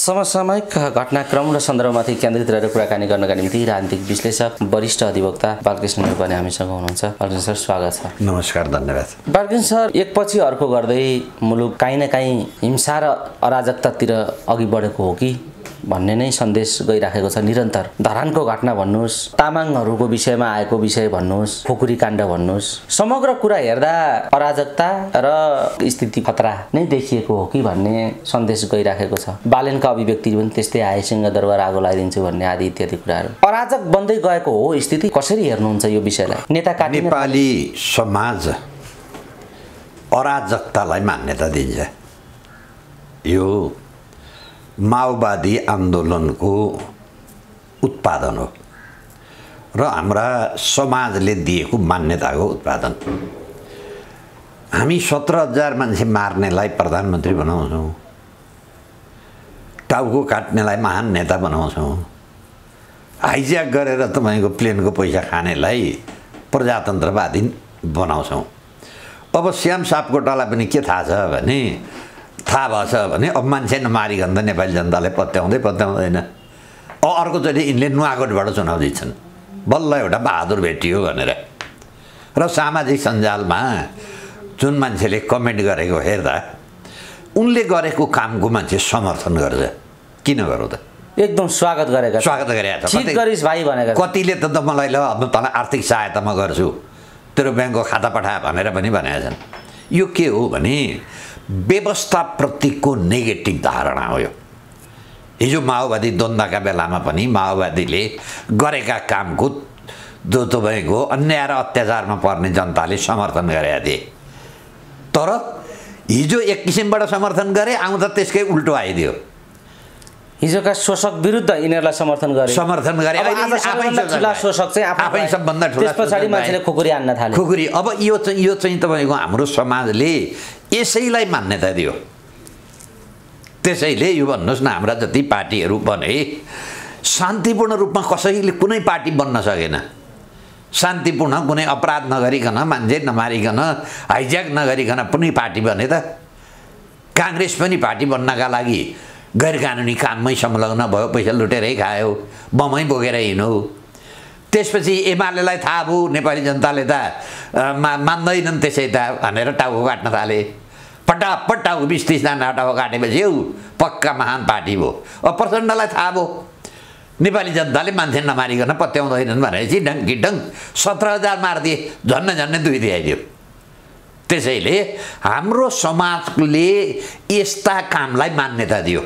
समसामयिक घटनाक्रम र सन्दर्भमाथि केन्द्रित रहेर कुराकानी गर्नका निम्ति राजनीतिक विश्लेषक वरिष्ठ अधिवक्ता बालकृष्ण नेपाली हामीसँग हुनुहुन्छ। बालकृष्ण सर स्वागत छ। नमस्कार, धन्यवाद। बालकृष्ण सर, एकपछि अर्को गर्दै मुलुक काहीँ न काहीँ हिंसा र अराजकतातिर अघि बढेको हो कि भन्ने नै सन्देश गइराखेको छ निरन्तर। धरानको घटना भन्नुहोस्, तामाङहरूको विषयमा आएको विषय भन्नुहोस्, खुकुरी काण्ड भन्नुहोस्, समग्र कुरा हेर्दा अराजकता र स्थिति खतरा नै देखिएको हो कि भन्ने सन्देश गइराखेको छ। बालेनका अभिव्यक्ति पनि त्यस्तै आए, सिंहदरबार आगो लगाइदिन्छु भन्ने आदि इत्यादि कुराहरू। अराजक बन्दै गएको हो स्थिति, कसरी हेर्नुहुन्छ यो विषयलाई? नेता काटिने नेपाली समाज अराजकतालाई मान्यता दिन्छ। यो माओवादी आन्दोलनको उत्पादन हो र हाम्रा समाजले दिएको मान्यताको उत्पादन। हामी 17,000 मान्छे मार्नेलाई प्रधानमन्त्री बनाउँछौँ, टाउको काट्नेलाई महान नेता बनाउँछौँ, हाइज्याक गरेर तपाईँको प्लेनको पैसा खानेलाई प्रजातन्त्रवादी बनाउँछौँ। अब श्याम सापकोटालाई पनि के थाहा छ भने, थाहा भएछ भने अब मान्छे नमारिकन त नेपाली जनताले पत्याउँदैन। अर्कोचोटि यिनले नुवाकोटबाट चुनाव जित्छन्, बल्ल एउटा बहादुर भेटियो भनेर। र सामाजिक सञ्जालमा जुन मान्छेले कमेन्ट गरेको हेर्दा उनले गरेको कामको मान्छे समर्थन गर्छ। किन गरौँ त? एकदम स्वागत गरेका छ। ठिक गरिस् भाइ भनेका। कतिले त मलाई ल अब तँलाई आर्थिक सहायता म गर्छु, तेरो ब्याङ्कको खाता पठा भनेर पनि भनेका छन्। यो के हो भने व्यवस्थाप्रतिको नेगेटिभ धारणा हो। यो हिजो माओवादी द्वन्द्वका बेलामा पनि माओवादीले गरेका कामको जो तपाईँको अन्याय र अत्याचारमा पर्ने जनताले समर्थन गरेका थिए। तर हिजो एक किसिमबाट समर्थन गरे, आउँदा त्यसकै उल्टो आइदियो। हिजोका शोषक विरुद्ध यिनीहरूलाई समर्थन गरे। शोषक चाहिँ आफै सबभन्दा ठुला। त्यसपछि मान्छेले खुकुरी हान्न थाले। खुकुरी। अब यो चाहिँ तपाईँको हाम्रो समाजले यसैलाई मान्यता दियो। त्यसैले यो भन्नुहोस् न, हाम्रा जति पार्टीहरू बने शान्तिपूर्ण रूपमा कसैले कुनै पार्टी बन्न सकेन। शान्तिपूर्ण कुनै अपराध नगरिकन, मान्छे नमारिकन, हाइज्याक नगरिकन कुनै पार्टी बने त? काङ्ग्रेस पनि पार्टी बन्नका लागि गैर कानुनी काममै संलग्न भयो, पैसा लुटेरै खायो, बमै बोकेर हिँड्यो। त्यसपछि एमालेलाई थाहा भयो नेपाली जनताले त मान्दैनन् त्यसै त भनेर टाउको काट्न थाले। पटापट टाउको 20-30 जना टाउको काटेपछि पक्का महान पार्टी भयो। अब प्रचण्डलाई थाहा भयो नेपाली जनताले मान्छे नमारिकन पत्याउँदैनन् भनेपछि ढङ्गिढङ 17,000 मारिदिए, झन्नै 2 दिइदियो। त्यसैले हाम्रो समाजले यस्ता कामलाई मान्यता दियो।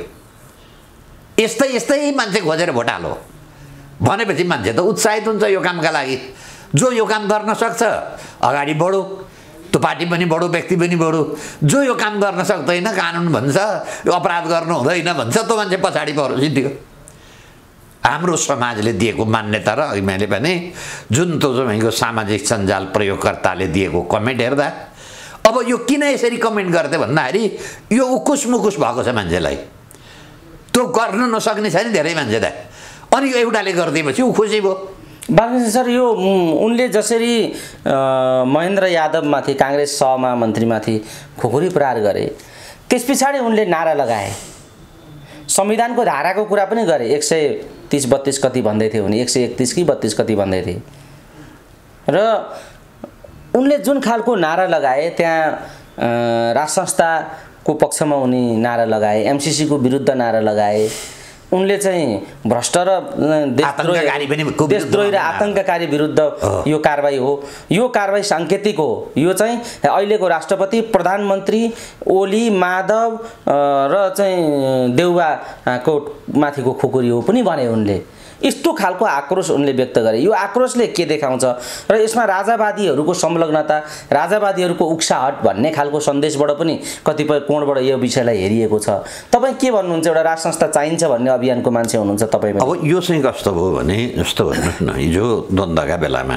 यस्तै मान्छे खोजेर भोट हालो भनेपछि मान्छे त उत्साहित हुन्छ यो कामका लागि। जो यो काम गर्न सक्छ अगाडि बढो, त्यो पार्टी पनि बढो, व्यक्ति पनि बढो। जो यो काम गर्न सक्दैन, कानुन भन्छ अपराध गर्नु हुँदैन भन्छ, त्यो मान्छे पछाडि पर्यो, सिद्धियो। हाम्रो समाजले दिएको मान्यता र अघि मैले भने जुन तपाईँको सामाजिक सञ्जाल प्रयोगकर्ताले दिएको कमेन्ट हेर्दा अब यो किन यसरी कमेन्ट गर्दै भन्दाखेरि यो उकुस मुकुस भएको छ मान्छेलाई। त्यो गर्न नसक्ने छ नि धेरै मान्छे त, अनि एउटाले गरिदिएपछि ऊ खुसी भयो। बालकृष्ण सर, यो उनले जसरी महेन्द्र यादवमाथि, काङ्ग्रेस सहमन्त्रीमाथि खुकुरी प्रहार गरे, त्यस पछाडि उनले नारा लगाए, संविधानको धाराको कुरा पनि गरे। 130-32 कति भन्दै थियो भने 131 कि 32 कति भन्दै थिए। र उनले जुन खालको नारा लगाए, त्यहाँ राज संस्थाको पक्षमा उनी नारा लगाए, एमसीसीको विरुद्ध नारा लगाए। उनले चाहिँ भ्रष्ट र देशद्रोही र आतङ्ककारी विरुद्ध यो कारबाही हो, यो कारबाही साङ्केतिक हो। यो चाहिँ अहिलेको राष्ट्रपति, प्रधानमन्त्री, ओली, माधव र चाहिँ देउवाको माथिको खुकुरी हो पनि भने उनले। यस्तो खालको आक्रोश उनले व्यक्त गरे। यो आक्रोशले के देखाउँछ र यसमा राजावादीहरूको संलग्नता, राजावादीहरूको उक्साहट भन्ने खालको सन्देशबाट पनि कतिपय कोणबाट यो विषयलाई हेरिएको छ। तपाईँ के भन्नुहुन्छ? एउटा राज संस्था चाहिन्छ भन्ने अभियानको मान्छे हुनुहुन्छ तपाईँ। अब यो चाहिँ कस्तो भयो भने, जस्तो भन्नुहोस् न, हिजो द्वन्द्वका बेलामा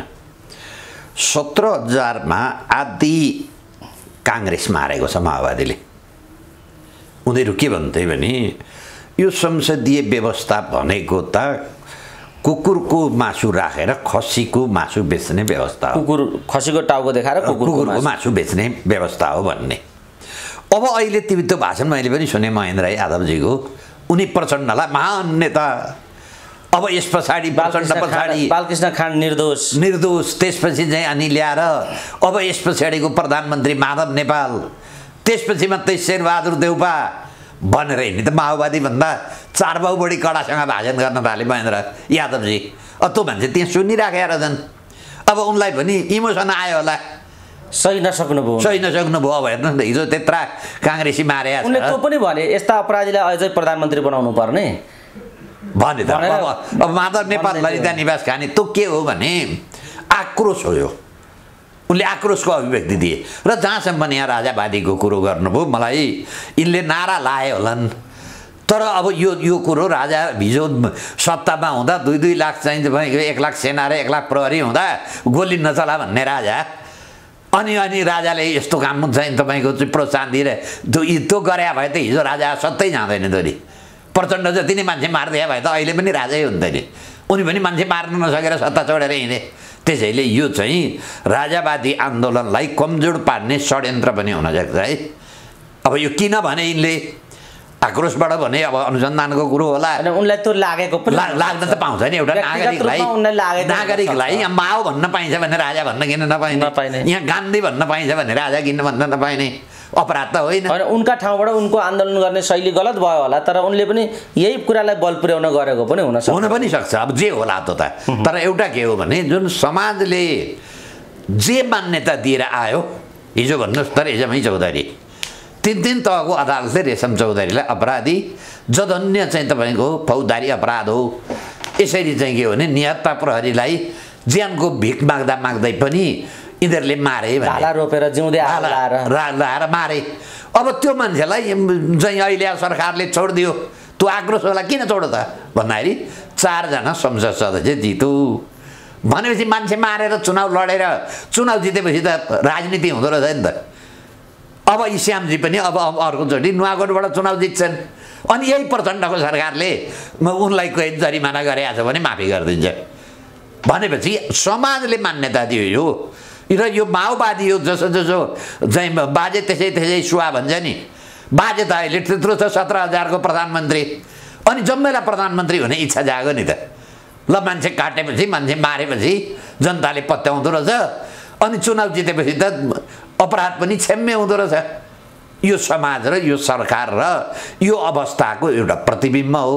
17,000मा आधी काङ्ग्रेस मारेको छ माओवादीले। उनीहरू के भन्थे भने यो संसदीय व्यवस्था भनेको त कुकुरको मासु राखेर खसीको मासु बेच्ने व्यवस्था हो। खसीको टाउको देखाएर कुकुरको मासु बेच्ने व्यवस्था हो भन्ने। अब अहिले त्यो भाषण मैले पनि सुने महेन्द्र यादवजीको, उनी प्रचण्डलाई महान नेता, अब यस पछाडि प्रचण्ड पछाडि बालकृष्ण खाँड निर्दोष, त्यसपछि चाहिँ अनि ल्याएर अब यस पछाडिको प्रधानमन्त्री माधव नेपाल, त्यसपछि मात्रै शेरबहादुर देउपा भनेर हिँड्ने त माओवादी भन्दा 4 भाउ बढी कडासँग भाषण गर्न थाले महेन्द्र यादवजी। अब त्यो मान्छे त्यहाँ सुनिराखेर छन्। अब उनलाई पनि इमोसन आयो होला, सही नसक्नुभयो। अब हेर्नु न, हिजो त्यत्रा काङ्ग्रेसी मारे उनले त्यो पनि भने यस्ता अपराधीलाई अझै प्रधानमन्त्री बनाउनु पर्ने भने त। अब माधव नेपाल ललिता निवास खाने त्यो के हो भने आक्रोश हो यो। उनले आक्रोशको अभिव्यक्ति दिए र जहाँसम्म पनि यहाँ राजावादीको कुरो गर्नुभयो, मलाई यिनले नारा लाए होलान्। तर अब यो कुरो राजा हिजो सत्तामा हुँदा 2-2 लाख चाहिँ 1 लाख सेना र 1 लाख प्रहरी हुँदा गोली नचला भन्ने राजा, अनि राजाले यस्तो काम चाहिँ तपाईँको चाहिँ प्रोत्साहन दिएर त्यो गरे भए त हिजो राजा सत्तै जाँदैन थोरी। प्रचण्ड जति नै मान्छे मारिदिए भए त अहिले पनि राजै हुन्थ्यो नि। उनी पनि मान्छे मार्न नसकेर सत्ता छोडेर हिँडे। त्यसैले यो चाहिँ राजावादी आन्दोलनलाई कमजोर पार्ने षड्यन्त्र पनि हुनसक्छ है। अब यो किन भने यिनले आक्रोशबाट भने अब अनुसन्धानको कुरो होला। उनलाई त्यो लागेको पनि लाग्न त पाउँछ नि। एउटा नागरिकलाई यहाँ माओ भन्न पाइन्छ भने राजा भन्न किन नपाइने, यहाँ गान्धी भन्न पाइन्छ भने राजा किन भन्न नपाइने, अपराध त होइन। उनका ठाउँबाट उनको आन्दोलन गर्ने शैली गलत भयो होला, तर उनले पनि यही कुरालाई बल पुर्याउन गरेको पनि हुन पनि सक्छ। अब जे होला त तर एउटा के हो भने जुन समाजले जे मान्यता दिएर आयो, हिजो भन्नुहोस् त रेशमै चौधरी 3 तहको अदालतले रेशम चौधरीलाई अपराधी, जघन्य चाहिँ तपाईँको फौजदारी अपराध हो। यसरी चाहिँ के हो भने निहत्ता प्रहरीलाई ज्यानको भिख माग्दै पनि यिनीहरूले मारे, भाला रोपेर जिउँदै लाएर मारे। अब त्यो मान्छेलाई चाहिँ अहिले सरकारले छोडिदियो, त्यो आक्रोश होला किन छोड्यो त भन्दाखेरि 4 जना संसद सदस्य जित्यो भनेपछि मान्छे मारेर चुनाव लडेर चुनाव जितेपछि त राजनीति हुँदो रहेछ नि त। अब यी श्यामजी पनि अब अर्कोचोटि नुवाकोटबाट चुनाव जित्छन्, अनि यही प्रचण्डको सरकारले उनलाई कोही जरिमाना गरेको छ भने माफी गरिदिन्छ भनेपछि समाजले मान्यता दियो यो। र यो माओवादी हो, जसो चाहिँ बाजे त्यसै सुवा भन्छ नि। बाजे त अहिले त्यत्रो छ 17,000को प्रधानमन्त्री, अनि जम्मैलाई प्रधानमन्त्री हुने इच्छा जाग्यो नि त। ल मान्छे काटेपछि, मान्छे मारेपछि जनताले पत्याउँदो रहेछ, अनि चुनाव जितेपछि त अपराध पनि क्षम्य हुँदो रहेछ। यो समाज र यो सरकार र यो अवस्थाको एउटा प्रतिबिम्ब हो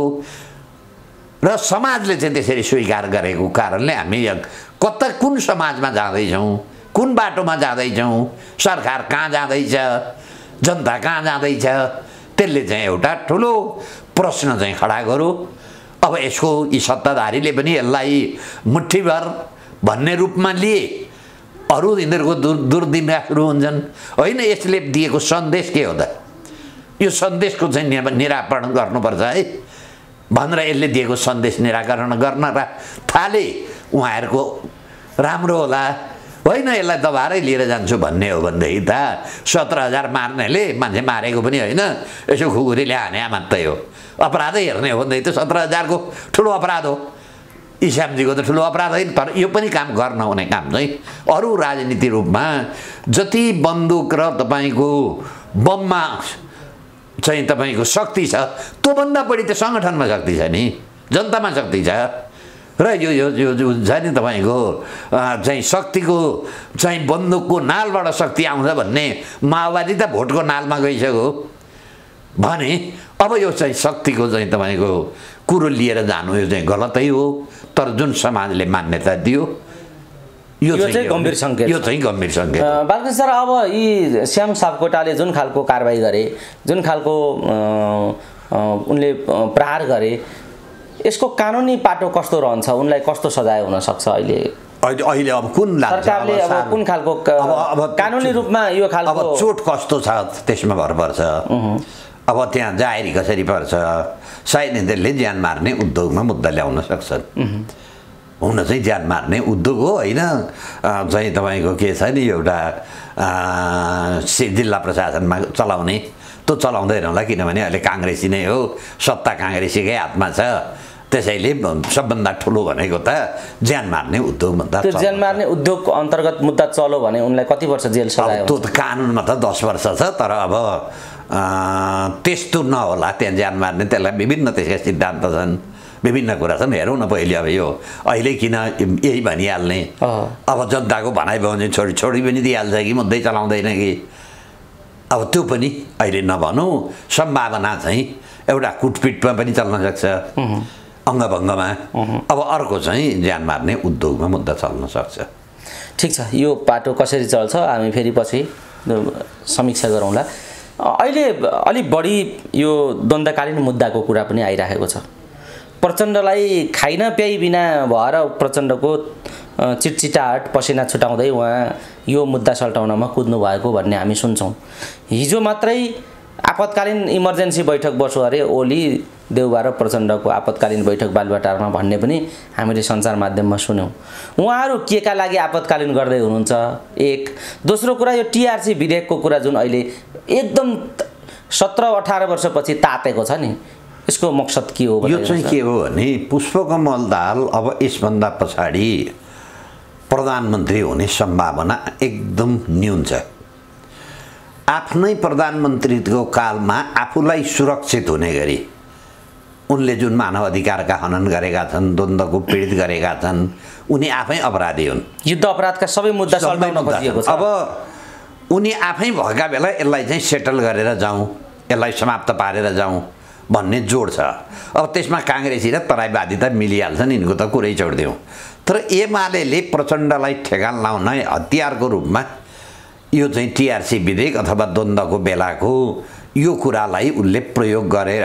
र समाजले चाहिँ त्यसरी स्वीकार गरेको कारणले हामी कुन समाजमा जाँदैछौँ, कुन बाटोमा जाँदैछौँ, सरकार कहाँ जाँदैछ, जनता कहाँ जाँदैछ, त्यसले चाहिँ एउटा ठुलो प्रश्न चाहिँ खडा गरौँ। अब यसको यी सत्ताधारीले पनि यसलाई मुठ्ठीभर भन्ने रूपमा लिए, अरू यिनीहरूको दुर्दिन सुरु हुन्छन्। होइन, यसले दिएको सन्देश के हो त? यो सन्देशको चाहिँ निराकरण गर्नुपर्छ है भनेर यसले दिएको सन्देश निराकरण गर्न थाले उहाँहरूको राम्रो होला। होइन, यसलाई दबारै लिएर जान्छु भन्ने हो भनेदेखि त 17,000 मार्नेले मान्छे मारेको पनि होइन, यसो खुकुरीले हाने मात्रै हो। अपराधै हेर्ने हो भनेदेखि त 17,000को ठुलो अपराध हो। इस्यामजीको त ठुलो अपराध होइन, तर यो पनि काम गर्न हुने काम चाहिँ अरू राजनीति रूपमा जति बन्दुक र तपाईँको बममा चाहिँ तपाईँको शक्ति छ, त्योभन्दा बढी त सङ्गठनमा शक्ति छ नि, जनतामा शक्ति छ। र यो हुन्छ नि तपाईँको चाहिँ शक्तिको चाहिँ बन्दुकको नालबाट शक्ति आउँछ भन्ने माओवादी त भोटको नालमा गइसक्यो भने अब यो चाहिँ शक्तिको चाहिँ तपाईँको कुरो लिएर जानु यो चाहिँ गलतै हो। तर जुन समाजले मान्यता दियो यो चाहिँ गम्भीर सङ्केत, यो चाहिँ गम्भीर सङ्केत। बालकृष्ण सर, अब यी श्याम सापकोटाले जुन खालको कारबाही गरे, जुन खालको उनले प्रहार गरे, यसको कानुनी पाटो कस्तो रहन्छ? उनलाई कस्तो सजाय हुन सक्छ अहिले अब कुन सरकारले अब कुन खालको कानुनी रूपमा यो खालको अब चोट कस्तो छ त्यसमा भर पर्छ। अब त्यहाँ जाहेरी कसरी पर्छ, सायद यिनीहरूले ज्यान मार्ने उद्योगमा मुद्दा ल्याउन सक्छन्। हुन चाहिँ ज्यान मार्ने उद्योग हो होइन, चाहिँ तपाईँको के छ नि एउटा जिल्ला प्रशासनमा चलाउने, त्यो चलाउँदैन होला किनभने अहिले काङ्ग्रेसी नै हो, सत्ता काङ्ग्रेसीकै हातमा छ। त्यसैले सबभन्दा ठुलो भनेको त ज्यान मार्ने उद्योग भन्दा। त्यो ज्यान मार्ने उद्योग अन्तर्गत मुद्दा चल्यो भने उनलाई कति वर्ष जेल सजाय हुन्छ? त्यो त कानुनमा त 10 वर्ष छ, तर अब त्यस्तो नहोला त्यहाँ ज्यान मार्ने, त्यसलाई विभिन्न त्यसका सिद्धान्त छन्, विभिन्न कुरा छन्। हेरौँ न पहिले अब यो अहिले किन यही भनिहाल्ने, अब जनताको भनाइ भयो भने छोडी पनि दिइहाल्छ कि मुद्दै चलाउँदैन कि, अब त्यो पनि अहिले नभनौँ। सम्भावना चाहिँ एउटा कुटपिटमा पनि चल्न सक्छ, अङ्गभङ्गमा। अब अर्को चाहिँ ज्यान मार्ने उद्योगमा मुद्दा चल्न सक्छ। ठिक छ, यो पाटो कसरी चल्छ हामी फेरि पछि समीक्षा गरौँला। अहिले अलिक बढी यो द्वन्द्वकालीन मुद्दाको कुरा पनि आइराखेको छ। प्रचण्डलाई खाइन प्याइ बिना भएर प्रचण्डको चिटचिटाहट पसिना छुटाउँदै उहाँ यो मुद्दा सल्टाउनमा कुद्नु भएको भन्ने हामी सुन्छौँ। हिजो मात्रै आपतकालीन इमर्जेन्सी बैठक बस्यो अरे ओली, देउबा र प्रचण्डको आपतकालीन बैठक बालुवाटारमा भन्ने पनि हामीले सञ्चार माध्यममा सुन्यौँ। उहाँहरू के का लागि आपतकालीन गर्दै हुनुहुन्छ? एक। दोस्रो कुरा, यो टिआरसी विधेयकको कुरा जुन अहिले एकदम 17-18 वर्षपछि तातेको छ नि, यसको मकसद के हो? यो चाहिँ के हो भने पुष्पकमल दाहाल अब यसभन्दा पछाडि प्रधानमन्त्री हुने सम्भावना एकदम न्यून छ। आफ्नै प्रधानमन्त्रीको कालमा आफूलाई सुरक्षित हुने गरी उनले जुन मानव अधिकारका हनन गरेका छन्, द्वन्द्वको पीडित गरेका छन्, उनी आफै अपराधी हुन्। युद्ध अपराधका सबै मुद्दा सल्टाउन खोजिएको छ। अब उनी आफै भएका बेला यसलाई चाहिँ सेटल गरेर जाउँ, यसलाई समाप्त पारेर जाउँ भन्ने जोड छ। अब त्यसमा काङ्ग्रेसी र तराईवादी त मिलिहाल्छन्, यिनको त कुरै छोडिदिउँ। तर एमाले प्रचण्डलाई ठेगान लाउन हतियारको रूपमा यो चाहिँ टिआरसी विधेयक अथवा द्वन्द्वको बेलाको यो कुरालाई उनले प्रयोग गरेर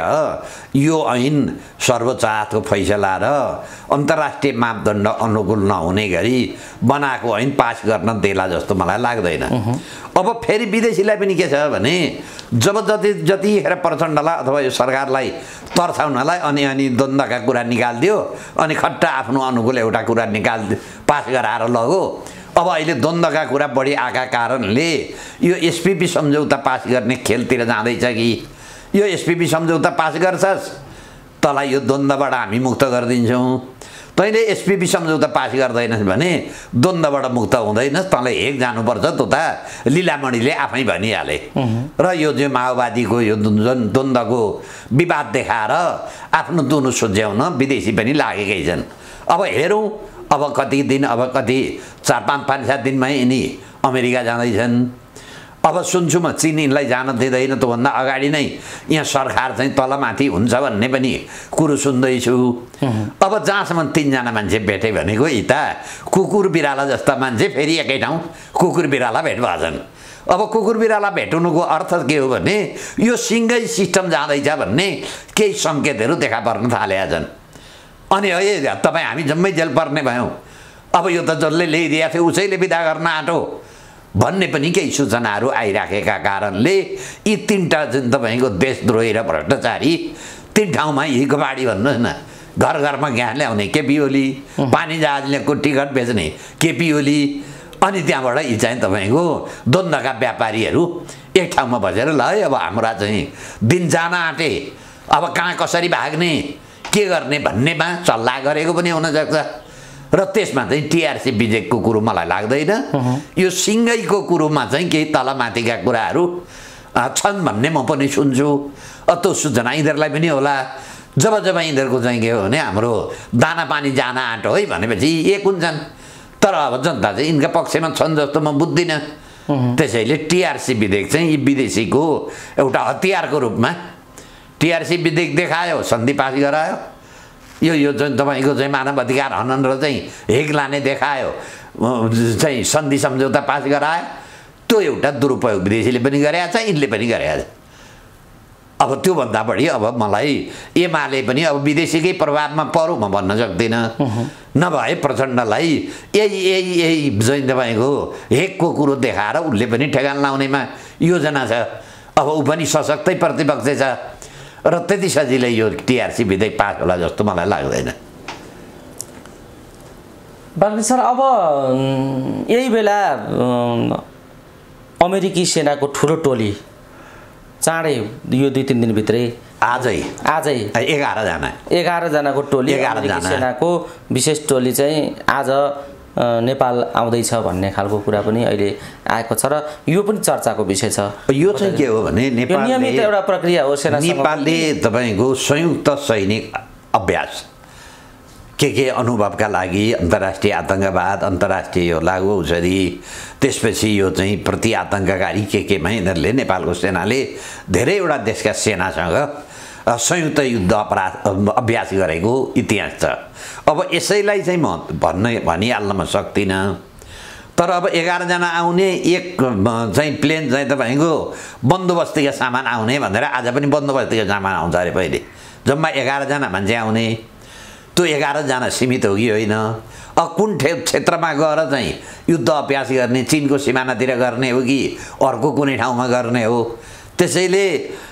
यो ऐन सर्वोच्च अदालतको फैसला र अन्तर्राष्ट्रिय मापदण्ड अनुकूल नहुने गरी बनाएको ऐन पास गर्न देला जस्तो मलाई लाग्दैन। अब फेरि विदेशीलाई पनि के छ भने जब जतिखेर प्रचण्डलाई अथवा यो सरकारलाई तर्साउनलाई अनि द्वन्द्वका कुरा निकालिदियो, अनि खट्टा आफ्नो अनुकूल एउटा कुरा पास गराएर लगो। अब अहिले द्वन्द्वका कुरा बढी आएका कारणले यो एसपीपी सम्झौता पास गर्ने खेलतिर जाँदैछ कि यो एसपीपी सम्झौता पास गर्छस् तँलाई यो द्वन्द्वबाट हामी मुक्त गरिदिन्छौँ, तैँले एसपीपी सम्झौता पास गर्दैनस् भने द्वन्द्वबाट मुक्त हुँदैनस्, तँलाई हेक जानुपर्छ। त्यो त लीलामणिले आफै भनिहाले। र यो चाहिँ माओवादीको यो जुन द्वन्द्वको विवाद देखाएर आफ्नो दुनु सुझ्याउन विदेशी पनि लागेकै छन्। अब हेरौँ, अब कति दिन, अब कति 4-5-7 दिनमै यिनी अमेरिका जाँदैछन्। अब सुन्छु म चीन यिनलाई जान दिँदैन, त्योभन्दा अगाडि नै यहाँ सरकार चाहिँ तलमाथि हुन्छ भन्ने पनि कुरो सुन्दैछु। अब जहाँसम्म 3 जना मान्छे भेटे भनेको यता कुकुर बिराला जस्ता मान्छे फेरि एकै ठाउँ कुकुर बिराला भेट भएछन्। अब कुकुर बिराला भेट्नुको अर्थ के हो भने यो सिङ्गै सिस्टम जाँदैछ भन्ने केही सङ्केतहरू देखा पर्न थालेका छन्। अनि है तपाईँ हामी जम्मै जेल पर्ने भयौँ, अब यो त जसले ल्याइदिएको थियो उसैले बिदा गर्न आँटो भन्ने पनि केही सूचनाहरू आइराखेका कारणले यी 3टा जुन तपाईँको देशद्रोही र भ्रष्टाचारी 3 ठाउँमा हिगबाडी भन्नुहोस् न, घर घरमा ग्यास ल्याउने केपी ओली, पानी जहाजको टिकट बेच्ने केपी ओली, अनि त्यहाँबाट यी चाहिँ तपाईँको द्वन्द्वका व्यापारीहरू एक ठाउँमा बसेर ल है अब हाम्रा चाहिँ दिन जान आँटे, अब कहाँ कसरी भाग्ने के गर्ने भन्नेमा सल्लाह गरेको पनि हुनसक्छ। र त्यसमा चाहिँ टिआरसी विधेयकको कुरो मलाई लाग्दैन। यो सिङ्गैको कुरोमा चाहिँ केही तलमाथिका कुराहरू छन् भन्ने म पनि सुन्छु। त्यो सूचना यिनीहरूलाई पनि होला। जब यिनीहरूको चाहिँ के हो भने हाम्रो दाना पानी जान आँटो है भनेपछि एक हुन्छन्। तर अब जनता चाहिँ यिनका पक्षमा छन् जस्तो म बुझ्दिनँ। त्यसैले टिआरसी विधेयक चाहिँ यी विदेशीको एउटा हतियारको रूपमा टिआरसी विधेयक देखायो, सन्धि पास गरायो, यो जुन तपाईँको चाहिँ मानव अधिकार हनन र चाहिँ हेग लाने देखायो, चाहिँ सन्धि सम्झौता पास गरायो। त्यो एउटा दुरुपयोग विदेशीले पनि गरेका छ, यिनले पनि गरेका छ। अब त्योभन्दा बढी अब मलाई एमाले पनि अब विदेशीकै प्रभावमा परो म भन्न सक्दिनँ। नभए प्रचण्डलाई यही चाहिँ तपाईँको हेगको कुरो देखाएर उसले पनि ठेगान लाउनेमा योजना छ। अब ऊ पनि सशक्तै प्रतिपक्ष छ र त्यति सजिलै यो टिआरसी विधेयक पास होला जस्तो मलाई लाग्दैन। बाग्दी सर, अब यही बेला अमेरिकी सेनाको ठुलो टोली चाँडै यो 2-3 दिनभित्रै आजै 11 जनाको टोली, अमेरिकी सेनाको विशेष टोली चाहिँ आज नेपाल आउँदैछ भन्ने खालको कुरा पनि अहिले आएको छ र यो पनि चर्चाको विषय छ। यो चाहिँ के हो भने नियमित एउटा प्रक्रिया हो नेपालले तपाईँको संयुक्त सैनिक अभ्यास के अनुभवका लागि अन्तर्राष्ट्रिय आतङ्कवाद, अन्तर्राष्ट्रिय यो लागु औषधि, त्यसपछि यो चाहिँ प्रति आतङ्ककारी केमा यिनीहरूले नेपालको सेनाले धेरैवटा देशका सेनासँग संयुक्त युद्ध अभ्यास गरेको इतिहास छ। अब यसैलाई चाहिँ म भनिहाल्न म सक्दिनँ, तर अब 11 जना आउने एक चाहिँ प्लेन चाहिँ तपाईँको बन्दोबस्तीका सामान आउने भनेर आज पनि बन्दोबस्तीका सामान आउँछ अरे। पहिले जम्मा 11 जना मान्छे आउने, त्यो 11 जना सीमित हो कि होइन? कुन क्षेत्रमा गएर चाहिँ युद्ध अभ्यास गर्ने, चीनको सिमानातिर गर्ने हो कि अर्को कुनै ठाउँमा गर्ने हो? त्यसैले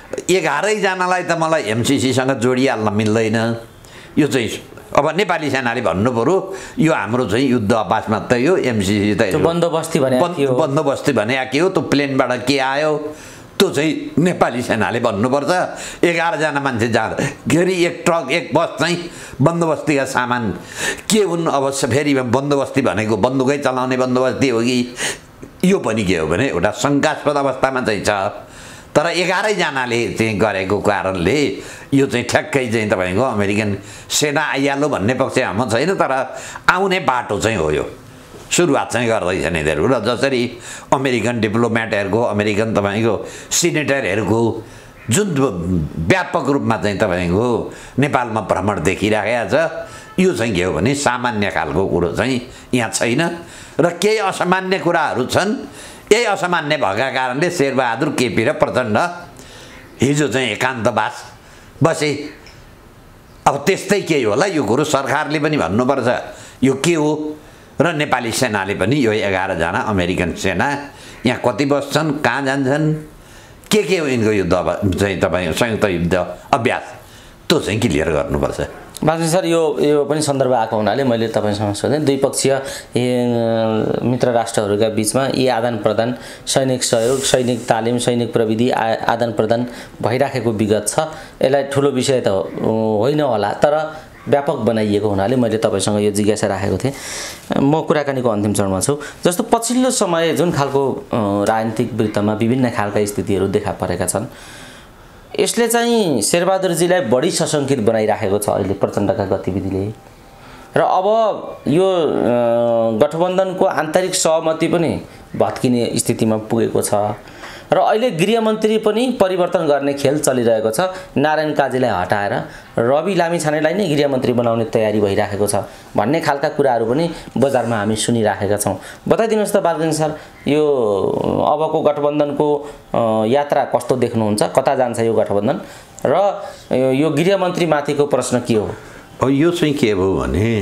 11 जनालाई त मलाई एमसिसीसँग जोडिहाल्न मिल्दैन। यो चाहिँ अब नेपाली सेनाले भन्नु पर्यो यो हाम्रो चाहिँ युद्ध अभ्यास मात्रै हो, एमसिसी त बन्दोबस्ती भने के हो, त्यो प्लेनबाट के आयो त्यो चाहिँ नेपाली सेनाले भन्नुपर्छ। 11 जना मान्छे जाँदाखेरि एक ट्रक एक बस चाहिँ बन्दोबस्तीका सामान के हुन्? अवश्य फेरि बन्दोबस्ती भनेको बन्दुकै चलाउने बन्दोबस्ती हो कि यो पनि के हो भने एउटा शङ्कास्पद अवस्थामा चाहिँ छ। तर 11 जनाले चाहिँ गरेको कारणले यो चाहिँ ठ्याक्कै चाहिँ तपाईँको अमेरिकन सेना आइहाल्यो भन्ने पक्ष हाम्रो छैन, तर आउने बाटो चाहिँ हो। यो सुरुवात चाहिँ गर्दैछन् यिनीहरू। र जसरी अमेरिकन डिप्लोमेटहरूको, अमेरिकन तपाईँको सिनेटरहरूको जुन व्यापक रूपमा चाहिँ तपाईँको नेपालमा भ्रमण देखिराखेको छ, यो चाहिँ के हो भने सामान्य खालको कुरो चाहिँ यहाँ छैन र केही असामान्य कुराहरू छन्। यही असामान्य भएका कारणले शेरबहादुर केपी र प्रचण्ड हिजो चाहिँ एकान्तवास बसे। अब त्यस्तै केही होला यो कुरो सरकारले पनि भन्नुपर्छ यो के हो, र नेपाली सेनाले पनि यो 11 जना अमेरिकन सेना यहाँ कति बस्छन्, कहाँ जान्छन्, के हो यिनको युद्ध चाहिँ तपाईँ संयुक्त युद्ध अभ्यास त्यो चाहिँ क्लियर गर्नुपर्छ। बालकृष्ण सर, यो पनि सन्दर्भ आएको हुनाले मैले तपाईँसँग सोधेँ। द्विपक्षीय मित्र राष्ट्रहरूका बिचमा यी आदान प्रदान, सैनिक सहयोग, सैनिक तालिम, सैनिक प्रविधि आदान प्रदान भइराखेको विगत छ। यसलाई ठुलो विषय त होइन होला, तर व्यापक बनाइएको हुनाले मैले तपाईँसँग यो जिज्ञासा राखेको थिएँ। म कुराकानीको अन्तिम चरणमा छु। जस्तो पछिल्लो समय जुन खालको राजनीतिक वृत्तमा विभिन्न खालका स्थितिहरू देखा परेका छन्, यसले चाहिँ शेरबहादुरजीलाई बढी सशङ्कित बनाइराखेको छ अहिले प्रचण्डका गतिविधिले। र अब यो गठबन्धनको आन्तरिक सहमति पनि भत्किने स्थितिमा पुगेको छ र अहिले गृहमन्त्री पनि परिवर्तन गर्ने खेल चलिरहेको छ। नारायण काजीलाई हटाएर रवि लामिछानेलाई नै गृहमन्त्री बनाउने तयारी भइराखेको छ भन्ने खालका कुराहरू पनि बजारमा हामी सुनिराखेका छौँ। बताइदिनुहोस् त बालकृष्ण सर, यो अबको गठबन्धनको यात्रा कस्तो देख्नुहुन्छ? कता जान्छ यो गठबन्धन र यो गृहमन्त्रीमाथिको प्रश्न के हो? यो चाहिँ के हो भने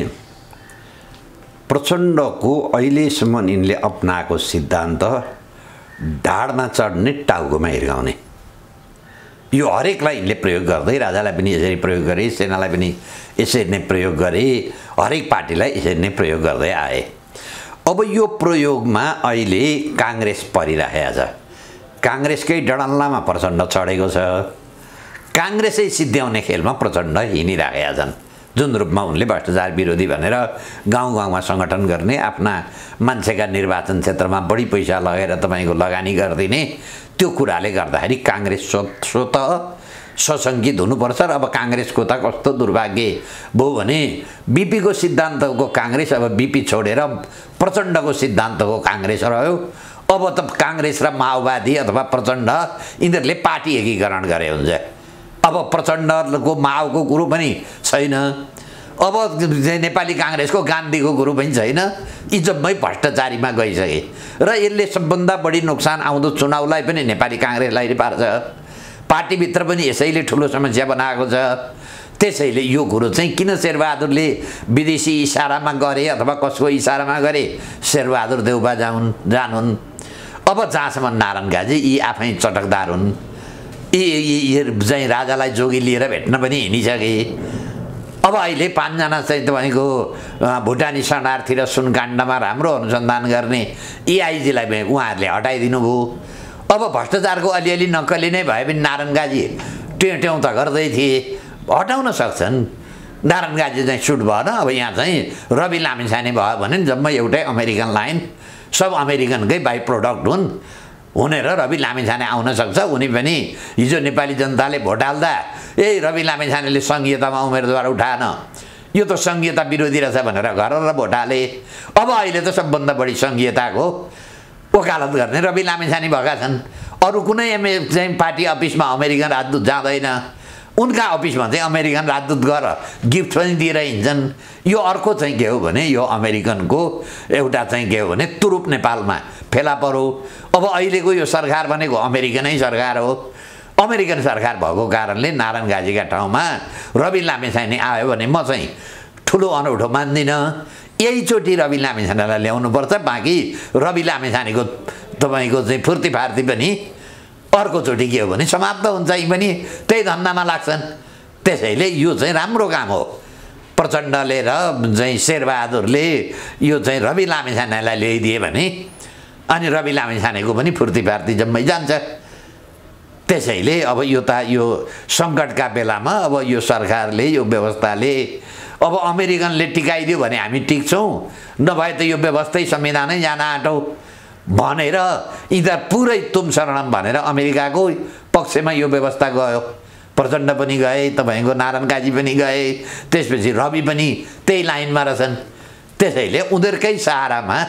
प्रचण्डको अहिलेसम्म यिनले अपनाएको सिद्धान्त ढाडमा चढ्ने टाउकोमा हिर्काउने, यो हरेकलाई यिनले प्रयोग गर्दै, राजालाई पनि यसरी प्रयोग गरे, सेनालाई पनि यसरी नै प्रयोग गरे, हरेक पार्टीलाई यसरी नै प्रयोग गर्दै आए। अब यो प्रयोगमा अहिले काङ्ग्रेस परिराखेको छ। काङ्ग्रेसकै डडल्लामा प्रचण्ड चढेको छ। काङ्ग्रेसै सिद्ध्याउने खेलमा प्रचण्ड हिँडिराखेका छन्। जुन रूपमा उनले भ्रष्टाचार विरोधी भनेर गाउँ गाउँमा सङ्गठन गर्ने, आफ्ना मान्छेका निर्वाचन क्षेत्रमा बढी पैसा लगेर तपाईँको लगानी गरिदिने, त्यो कुराले गर्दाखेरि काङ्ग्रेस स्वतः सशङ्कित हुनुपर्छ। र अब काङ्ग्रेसको त कस्तो दुर्भाग्य भयो भने बिपीको सिद्धान्तको काङ्ग्रेस अब बिपी छोडेर प्रचण्डको सिद्धान्तको काङ्ग्रेस रह्यो। अब त काङ्ग्रेस र माओवादी अथवा प्रचण्ड यिनीहरूले पार्टी एकीकरण गरे हुन्छ। अब प्रचण्डको माओको कुरो पनि छैन, अब नेपाली काङ्ग्रेसको गान्धीको कुरो पनि छैन, यी जम्मै भ्रष्टाचारीमा गइसके र यसले सबभन्दा बढी नोक्सान आउँदो चुनावलाई पनि नेपाली काङ्ग्रेसलाई पार्छ। पार्टीभित्र पनि यसैले ठुलो समस्या बनाएको छ। त्यसैले यो कुरो चाहिँ किन शेरबहादुरले विदेशी इसारामा गरे अथवा कसको इसारामा गरे, शेरबहादुर देउबा जानुन्। अब जहाँसम्म नारायण काजी यी आफै चटकदार हुन्, यी चाहिँ राजालाई जोगी लिएर भेट्न पनि हिँडिसके। अब अहिले 5 जना चाहिँ तपाईँको भुटानी शरणार्थी र सुनकाण्डमा राम्रो अनुसन्धान गर्ने एआइजीलाई उहाँहरूले हटाइदिनु भयो। अब भ्रष्टाचारको अलिअलि नक्कली नै भए पनि नारायण काजी ट्याउँ त गर्दै थिए, हटाउन सक्छन्। नारायण गाजी चाहिँ सुट भएन। अब यहाँ चाहिँ रवि लामिछाने भयो भने जम्मै एउटै अमेरिकन लाइन, सब अमेरिकनकै बाई प्रोडक्ट हुने र रवि लामिछाने आउन सक्छ। उनी पनि हिजो नेपाली जनताले भोट हाल्दा रवि लामिछानेले सङ्घीयतामा उम्मेदवार उठाएन, यो त सङ्घीयता विरोधी रहेछ भनेर घर भोट हाले। अब अहिले त सबभन्दा बढी सङ्घीयताको वकालत गर्ने रवि लामिछाने भएका छन्। अरू कुनै चाहिँ पार्टी अफिसमा अमेरिकन राजदूत जाँदैन, उनका अफिसमा चाहिँ अमेरिकन राजदूत गएर गिफ्ट पनि दिएर हिँड्छन्। यो अर्को चाहिँ के हो भने यो अमेरिकनको एउटा चाहिँ के हो भने तुरुप नेपालमा फेला परो। अब अहिलेको यो सरकार भनेको अमेरिकनै सरकार हो। अमेरिकन सरकार भएको कारणले नारायण गाजीका ठाउँमा रवि लामिछाने आयो भने म चाहिँ ठुलो अनौठो मान्दिनँ। यहीचोटि रवि लामिछानेलाई ल्याउनुपर्छ। बाँकी रवि लामिछानेको तपाईँको चाहिँ फुर्ती फार्ती पनि अर्कोचोटि के हो भने समाप्त हुन्छ। यी पनि त्यही धन्दामा लाग्छन्। त्यसैले यो चाहिँ राम्रो काम हो। प्रचण्डले र चाहिँ शेरबहादुरले यो चाहिँ रवि लामिछानेलाई ल्याइदिए भने अनि रवि लामिछानेको पनि फुर्ती फार्ती जम्मै जान्छ। त्यसैले अब यो त यो सङ्कटका बेलामा अब यो सरकारले यो व्यवस्थाले अब अमेरिकनले टिकाइदियो भने हामी टिक्छौँ, नभए त यो व्यवस्थै संविधानै जान आँटो भनेर यिनीहरू पुरै तुम शरणम भनेर अमेरिकाको पक्षमा यो व्यवस्था गयो। प्रचण्ड पनि गए, तपाईँको नारायण गाजी पनि गए, त्यसपछि रवि पनि त्यही लाइनमा रहेछन्। त्यसैले उनीहरूकै सहारामा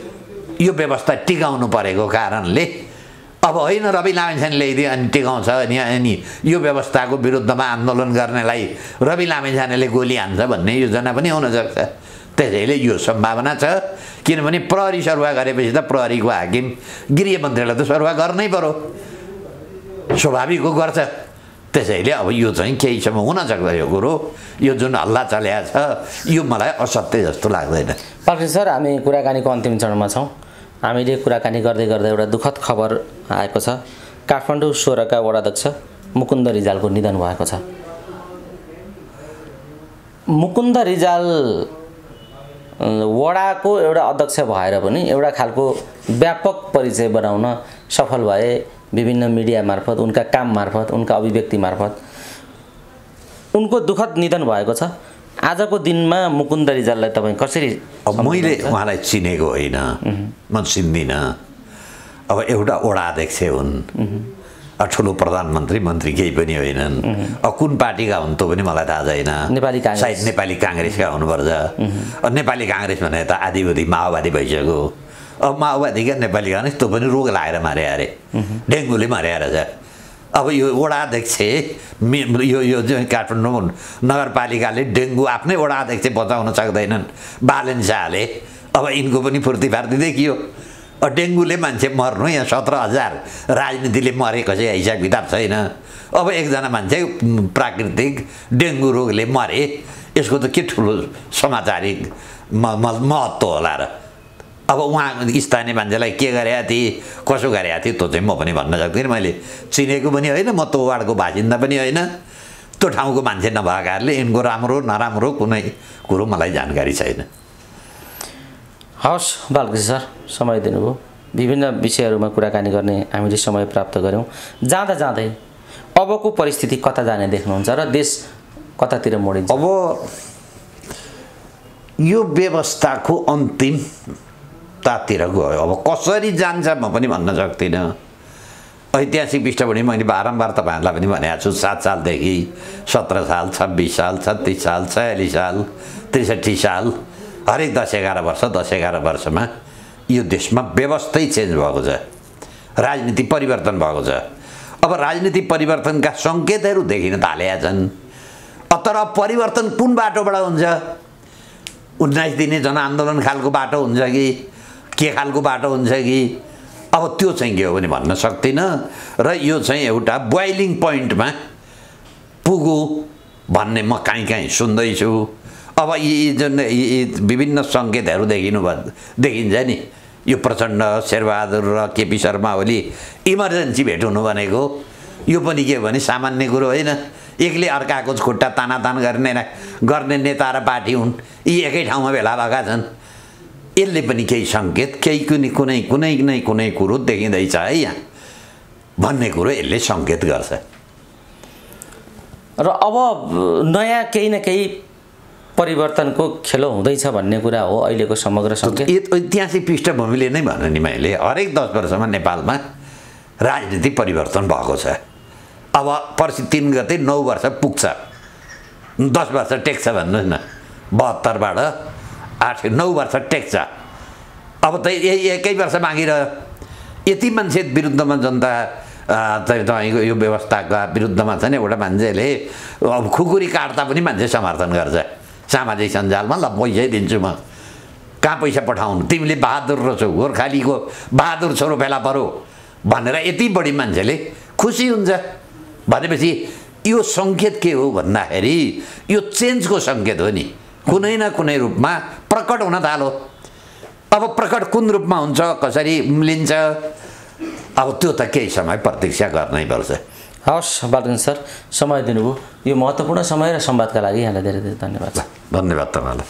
यो व्यवस्था टिकाउनु परेको कारणले अब होइन रवि लामिछाने ल्याइदियो अनि टिकाउँछ अनि यो व्यवस्थाको विरुद्धमा आन्दोलन गर्नेलाई रवि लामिछानेले गोली हान्छ भन्ने योजना पनि हुनसक्छ। त्यसैले यो सम्भावना छ। किनभने प्रहरी सरुवा गरेपछि त प्रहरीको हाकिम गृहमन्त्रीलाई त सरुवा गर्नै पर्यो, स्वाभाविक हो, गर्छ। त्यसैले अब यो चाहिँ केही समय हुनसक्छ। यो कुरो यो जुन हल्ला चलेको छ यो मलाई असत्य जस्तो लाग्दैन। पार्टी सर, हामी कुराकानीको अन्तिम चरणमा छौँ। हामीले कुराकानी गर्दै गर्दै एउटा दुःखद खबर आएको छ। काठमाडौँ 16 का वडाध्यक्ष मुकुन्द रिजालको निधन भएको छ। मुकुन्द रिजाल वडाको एउटा अध्यक्ष भएर पनि एउटा खालको व्यापक परिचय बनाउन सफल भए विभिन्न मिडिया मार्फत, उनका काम मार्फत, उनका अभिव्यक्ति मार्फत। उनको दुःखद निधन भएको छ। आजको दिनमा मुकुन्द रिजाललाई तपाईँ कसरी? अब मैले उहाँलाई चिनेको होइन, म चिन्दिनँ। अब एउटा वडा अध्यक्ष हुन्, ठुलो प्रधानमन्त्री मन्त्री केही पनि होइनन्। अब कुन पार्टीका हुन् त्यो पनि मलाई थाहा छैन। सायद नेपाली काङ्ग्रेसका हुनुपर्छ। नेपाली काङ्ग्रेस भने त आधिबुधी माओवादी भइसक्यो। अब माओवादीका नेपाली काङ्ग्रेस त्यो पनि रोग लागेर मारे अरे, डेङ्गुले मारे रहेछ। अब यो वडा अध्यक्ष यो चाहिँ काठमाडौँ नगरपालिकाले डेङ्गु आफ्नै वडा अध्यक्ष बचाउन सक्दैनन् बालेन शाहले। अब यिनको पनि फुर्ती फार्ती देखियो। डेङ्गुले मान्छे मर्नु, यहाँ 17,000 राजनीतिले मरेको चाहिँ हिसाब किताब छैन। अब एकजना मान्छे प्राकृतिक डेङ्गु रोगले मरे, यसको त के ठुलो समाचारिक महत्त्व होला र। अब उहाँ स्थानीय मान्छेलाई के गरेका थिए, कसो गरेका थिए त्यो चाहिँ म पनि भन्न सक्दिनँ। मैले चिनेको पनि होइन, म त्यो वार्डको बासिन्दा पनि होइन, त्यो ठाउँको मान्छे नभएको कारणले यिनको राम्रो नराम्रो कुनै कुरो मलाई जानकारी छैन। हवस् बालकृष्ण सर, समय दिनुभयो। विभिन्न विषयहरूमा कुराकानी गर्ने हामीले समय प्राप्त गऱ्यौँ। जाँदा जाँदै अबको परिस्थिति कता जाने देख्नुहुन्छ र देश कतातिर मोडिन्छ? अब यो व्यवस्थाको अन्तिम तातिर गयो। अब कसरी जान्छ म पनि भन्न सक्दिनँ। ऐतिहासिक पृष्ठभूमि मैले बारम्बार तपाईँहरूलाई पनि भनेको छु। 7 सालदेखि 17 साल, 26 साल, 36 साल, 46 साल, 63 साल, हरेक 10-11 वर्ष 10-11 वर्षमा यो देशमा व्यवस्थै चेन्ज भएको छ, राजनीति परिवर्तन भएको छ। अब राजनीति परिवर्तनका सङ्केतहरू देखिन थालेका छन्। तर परिवर्तन कुन बाटोबाट हुन्छ? 19 दिने जनआन्दोलन खालको बाटो हुन्छ कि के खालको बाटो हुन्छ कि अब त्यो चाहिँ के हो भने भन्न सक्दिनँ। र यो चाहिँ एउटा बोइलिङ पोइन्टमा पुग्यो भन्ने म काहीँ सुन्दैछु। अब यी जुन विभिन्न सङ्केतहरू देखिन्छ नि, यो प्रचण्ड, शेरबहादुर र केपी शर्मा ओली इमर्जेन्सी भेट हुनु भनेको यो पनि के भने सामान्य कुरो होइन। एकले अर्काको खुट्टा तानातान गर्ने नेता र पार्टी हुन्, यी एकै ठाउँमा भेला भएका छन्। यसले पनि केही सङ्केत, केही कुनै कुरो देखिँदैछ है यहाँ भन्ने कुरो यसले सङ्केत गर्छ। र अब नयाँ केही न केही परिवर्तनको खेलो हुँदैछ भन्ने कुरा हो अहिलेको समग्र सङ्केत। ऐतिहासिक पृष्ठभूमिले नै भने नि मैले हरेक 10 वर्षमा नेपालमा राजनीतिक परिवर्तन भएको छ। अब पर्सि 3 गते 9 वर्ष पुग्छ, 10 वर्ष टेक्छ भन्नुहोस् न, 72 बाट 8 9 वर्ष टेक्छ। अब त यही 1 वर्ष बाँकी रह्यो। यति मान्छे विरुद्धमा जनता तपाईँको यो व्यवस्थाका विरुद्धमा छ नि, एउटा मान्छेले अब खुकुरी काट्दा पनि मान्छे समर्थन गर्छ सामाजिक सञ्जालमा, ल पैसै दिन्छु म, कहाँ पैसा पठाउनु, तिमीले बहादुर रहेछौ, गोर्खालीको बहादुर छोरो फेला परो भनेर यति बढी मान्छेले खुसी हुन्छ भनेपछि यो सङ्केत के हो भन्दाखेरि यो चेन्जको सङ्केत हो नि, कुनै न कुनै रूपमा प्रकट हुन थाल्यो। अब प्रकट कुन रूपमा हुन्छ, कसरी लिन्छ, अब त्यो त केही समय प्रतीक्षा गर्नै पर्छ। हवस् बालकृष्ण सर, समय दिनुभयो, यो महत्त्वपूर्ण समय र संवादका लागि यहाँलाई धेरै धेरै धन्यवाद। धन्यवाद तपाईँलाई।